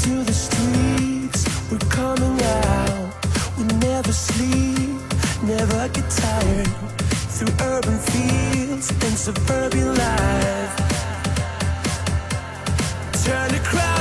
to the streets, we're coming out. We never sleep, never get tired. Through urban fields and suburban life, turn the crowd